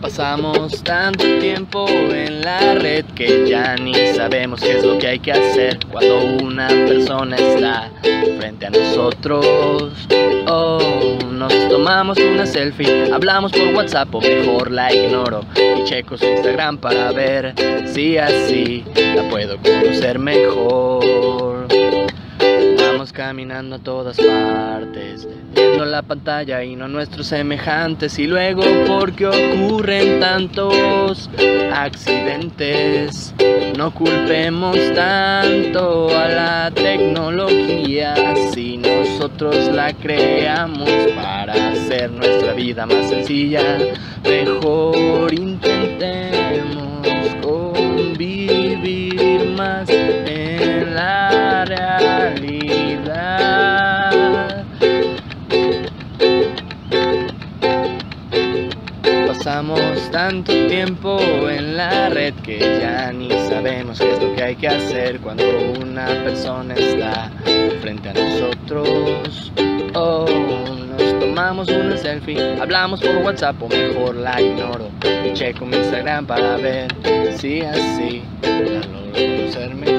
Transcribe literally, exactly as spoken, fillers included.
Pasamos tanto tiempo en la red que ya ni sabemos qué es lo que hay que hacer cuando una persona está frente a nosotros. Oh, nos tomamos una selfie, hablamos por WhatsApp o mejor la ignoro y checo su Instagram para ver si así la puedo conocer mejor. Vamos caminando a todas partes, viendo la pantalla y no nuestros semejantes. Y luego, ¿por qué ocurren tantos accidentes? No culpemos tanto a la tecnología si nosotros la creamos para hacer nuestra vida más sencilla. Mejor intentemos convivir más en la realidad. Pasamos tanto tiempo en la red que ya ni sabemos qué es lo que hay que hacer cuando una persona está frente a nosotros. Oh, nos tomamos una selfie, hablamos por WhatsApp o mejor la ignoro y checo mi Instagram para ver si así la logro conocer mejor.